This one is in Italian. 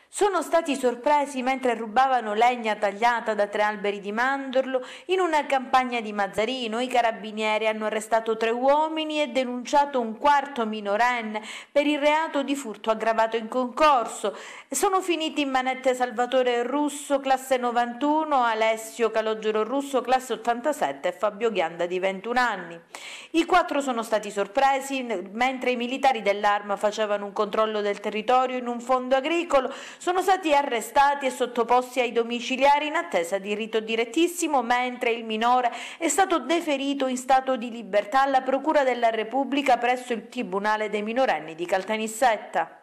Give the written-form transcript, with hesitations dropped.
Sono stati sorpresi mentre rubavano legna tagliata da 3 alberi di mandorlo in una campagna di Mazzarino. I carabinieri hanno arrestato 3 uomini e denunciato un quarto minorenne per il reato di furto aggravato in concorso. Sono finiti in manette Salvatore Russo, classe 91, Alessio Calogero Russo, classe 87 e Fabio Ghianda di 21 anni. I 4 sono stati sorpresi mentre i militari dell'Arma facevano un controllo del territorio in un fondo agricolo. Sono stati arrestati e sottoposti ai domiciliari in attesa di rito direttissimo, mentre il minore è stato deferito in stato di libertà alla Procura della Repubblica presso il Tribunale dei minorenni di Caltanissetta.